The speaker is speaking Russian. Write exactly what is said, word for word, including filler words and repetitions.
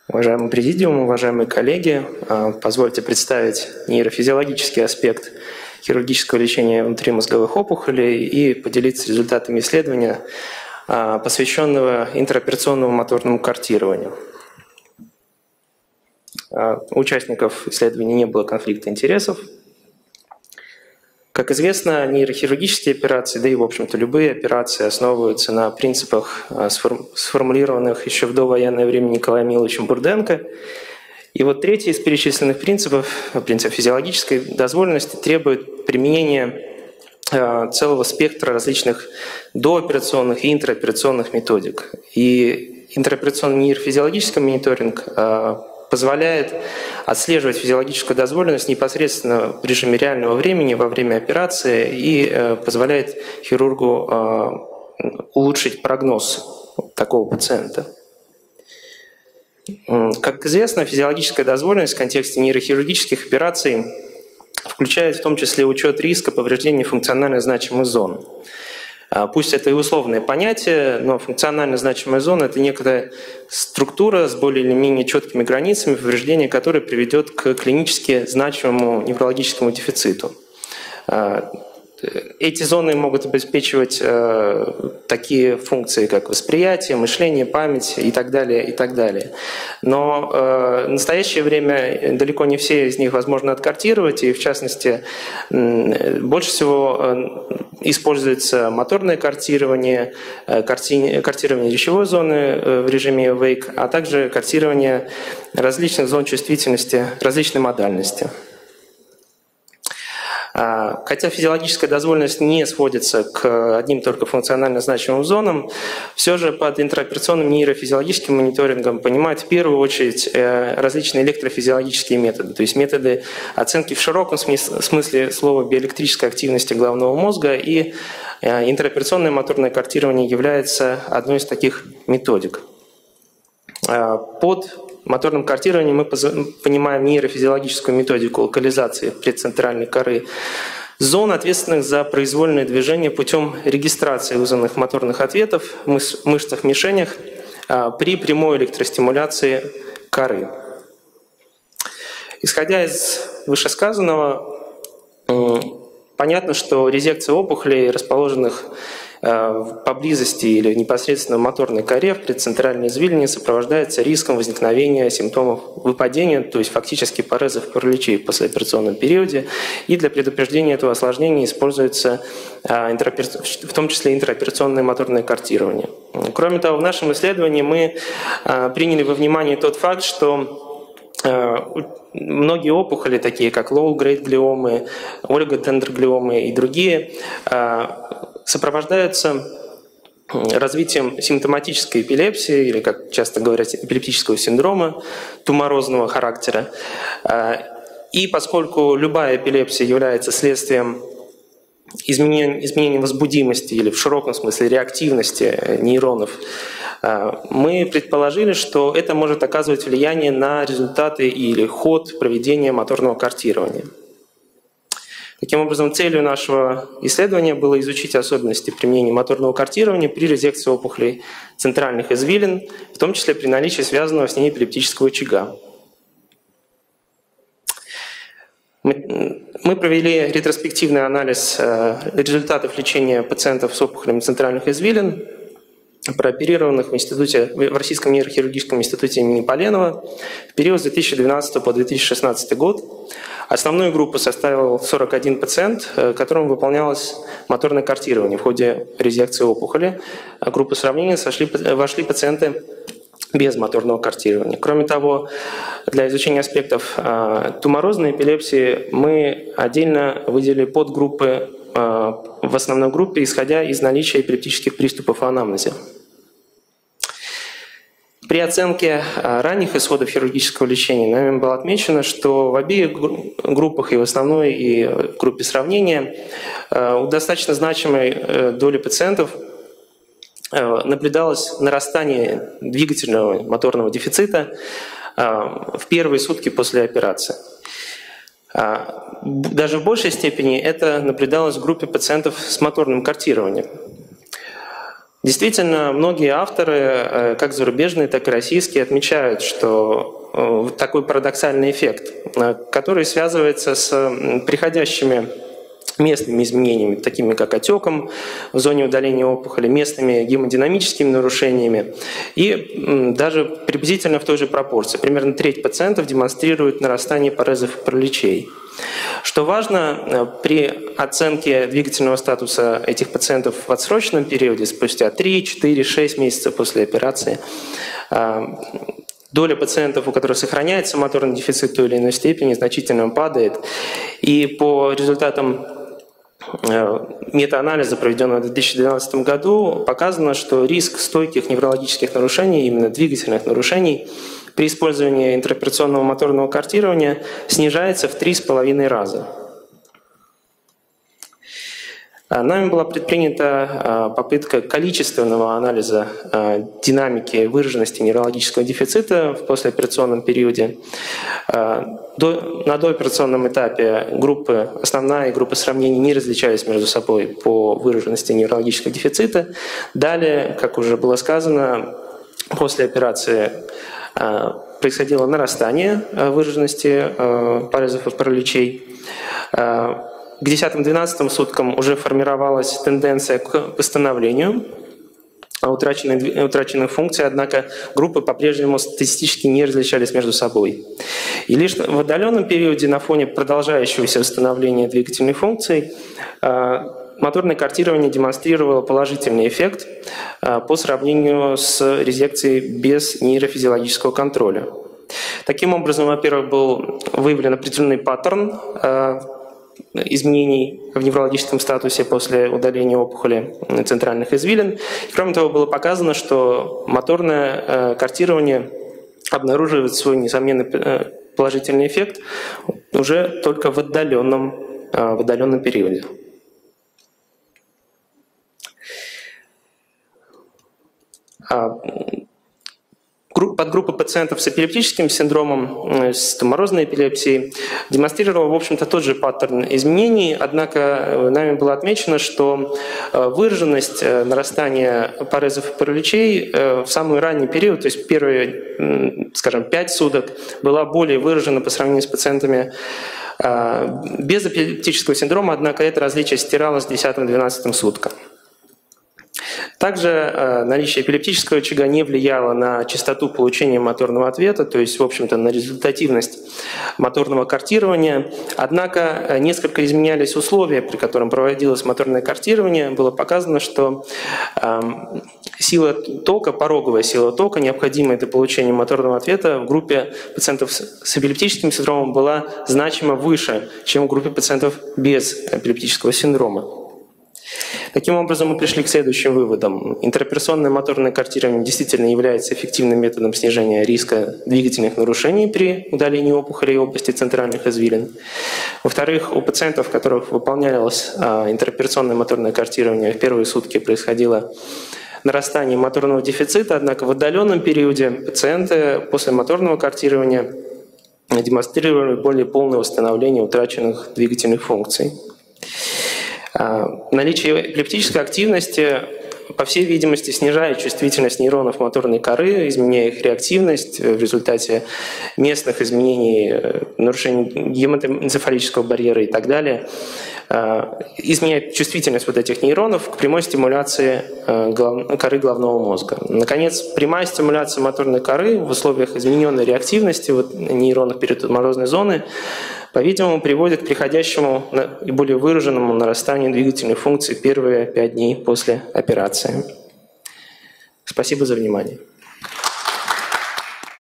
Уважаемый президиум, уважаемые коллеги, позвольте представить нейрофизиологический аспект хирургического лечения внутримозговых опухолей и поделиться результатами исследования, посвященного интраоперационному моторному картированию. У участников исследования не было конфликта интересов. Как известно, нейрохирургические операции, да и, в общем-то, любые операции основываются на принципах, сформулированных еще в довоенное время Николаем Миловичем Бурденко. И вот третий из перечисленных принципов, принцип физиологической дозволенности, требует применения целого спектра различных дооперационных и интраоперационных методик. И интраоперационный нейрофизиологический мониторинг позволяет отслеживать физиологическую дозволенность непосредственно в режиме реального времени во время операции и позволяет хирургу улучшить прогноз такого пациента. Как известно, физиологическая дозволенность в контексте нейрохирургических операций включает в том числе учет риска повреждения функционально значимых зон. Пусть это и условное понятие, но функционально значимая зона – это некая структура с более или менее четкими границами, повреждение которой приведет к клинически значимому неврологическому дефициту. Эти зоны могут обеспечивать э, такие функции, как восприятие, мышление, память и так далее, и так далее. Но э, в настоящее время далеко не все из них возможно откартировать, и в частности э, больше всего э, используется моторное картирование, э, карти... картирование речевой зоны э, в режиме Wake, а также картирование различных зон чувствительности, различной модальности. Хотя физиологическая дозволенность не сводится к одним только функционально значимым зонам, все же под интраоперационным нейрофизиологическим мониторингом понимают в первую очередь различные электрофизиологические методы, то есть методы оценки в широком смысле слова биоэлектрической активности головного мозга, и интраоперационное моторное картирование является одной из таких методик. Под моторным картированием мы понимаем нейрофизиологическую методику локализации предцентральной коры зон, ответственных за произвольное движение путем регистрации вызванных моторных ответов в мышцах-мишенях при прямой электростимуляции коры. Исходя из вышесказанного, понятно, что резекция опухолей, расположенных поблизости или непосредственно в моторной коре в предцентральной извилине, сопровождается риском возникновения симптомов выпадения, то есть фактически парезов, параличей в послеоперационном периоде. И для предупреждения этого осложнения используется в том числе интраоперационное моторное картирование. Кроме того, в нашем исследовании мы приняли во внимание тот факт, что многие опухоли, такие как low-grade глиомы, олигодендроглиомы и другие, сопровождаются развитием симптоматической эпилепсии, или, как часто говорят, эпилептического синдрома туморозного характера. И поскольку любая эпилепсия является следствием изменения, изменения возбудимости или в широком смысле реактивности нейронов, мы предположили, что это может оказывать влияние на результаты или ход проведения моторного картирования. Таким образом, целью нашего исследования было изучить особенности применения моторного картирования при резекции опухолей центральных извилин, в том числе при наличии связанного с ней эпилептического очага. Мы, мы провели ретроспективный анализ результатов лечения пациентов с опухолями центральных извилин, прооперированных в, институте, в Российском нейрохирургическом институте имени Поленова в период с две тысячи двенадцатого по две тысячи шестнадцатый год. Основную группу составил сорок один пациент, которому выполнялось моторное картирование в ходе резекции опухоли. В группу сравнения сошли, вошли пациенты без моторного картирования. Кроме того, для изучения аспектов туморозной эпилепсии мы отдельно выделили подгруппы в основной группе, исходя из наличия эпилептических приступов в анамнезе. При оценке ранних исходов хирургического лечения нами было отмечено, что в обеих группах, и в основной, и в группе сравнения, у достаточно значимой доли пациентов наблюдалось нарастание двигательного моторного дефицита в первые сутки после операции. Даже в большей степени это наблюдалось в группе пациентов с моторным картированием. Действительно, многие авторы, как зарубежные, так и российские, отмечают, что такой парадоксальный эффект, который связывается с приходящими местными изменениями, такими как отеком в зоне удаления опухоли, местными гемодинамическими нарушениями и даже приблизительно в той же пропорции. Примерно треть пациентов демонстрирует нарастание парезов и параличей. Что важно, при оценке двигательного статуса этих пациентов в отсроченном периоде, спустя три, четыре, шесть месяцев после операции, доля пациентов, у которых сохраняется моторный дефицит в той или иной степени, значительно падает. И по результатам метаанализа, проведенного в две тысячи двенадцатом году, показано, что риск стойких неврологических нарушений, именно двигательных нарушений, при использовании интраоперационного моторного картирования снижается в три с половиной раза. Нами была предпринята попытка количественного анализа динамики выраженности неврологического дефицита в послеоперационном периоде. На дооперационном этапе группы, основная и группа сравнений не различались между собой по выраженности неврологического дефицита. Далее, как уже было сказано, после операции происходило нарастание выраженности парезов и параличей. К десятым-двенадцатым суткам уже формировалась тенденция к восстановлению утраченных, утраченных функций, однако группы по-прежнему статистически не различались между собой. И лишь в отдаленном периоде на фоне продолжающегося восстановления двигательных функций моторное картирование демонстрировало положительный эффект по сравнению с резекцией без нейрофизиологического контроля. Таким образом, во-первых, был выявлен определенный паттерн изменений в неврологическом статусе после удаления опухоли центральных извилин. Кроме того, было показано, что моторное картирование обнаруживает свой несомненный положительный эффект уже только в отдаленном, в отдаленном периоде. Подгруппа пациентов с эпилептическим синдромом, с туморозной эпилепсией, демонстрировала, в общем-то, тот же паттерн изменений, однако нами было отмечено, что выраженность нарастания парезов и параличей в самый ранний период, то есть первые, скажем, пять суток, была более выражена по сравнению с пациентами без эпилептического синдрома, однако это различие стиралось к десятым-двенадцатым суткам. Также э, наличие эпилептического очага не влияло на частоту получения моторного ответа, то есть, в общем-то, на результативность моторного картирования. Однако э, несколько изменялись условия, при котором проводилось моторное картирование. Было показано, что э, сила тока, пороговая сила тока, необходимая для получения моторного ответа, в группе пациентов с эпилептическим синдромом была значимо выше, чем в группе пациентов без эпилептического синдрома. Таким образом, мы пришли к следующим выводам. Интраоперационное моторное картирование действительно является эффективным методом снижения риска двигательных нарушений при удалении опухолей области центральных извилин. Во-вторых, у пациентов, у которых выполнялось интраоперационное моторное картирование, в первые сутки происходило нарастание моторного дефицита, однако в отдаленном периоде пациенты после моторного картирования демонстрировали более полное восстановление утраченных двигательных функций. Наличие эпилептической активности, по всей видимости, снижает чувствительность нейронов моторной коры, изменяя их реактивность в результате местных изменений, нарушений гематоэнцефалического барьера и так далее, изменяет чувствительность вот этих нейронов к прямой стимуляции коры головного мозга. Наконец, прямая стимуляция моторной коры в условиях измененной реактивности вот, нейронов передтуморозной зоны, по-видимому, приводит к приходящему и более выраженному нарастанию двигательной функции первые пять дней после операции. Спасибо за внимание.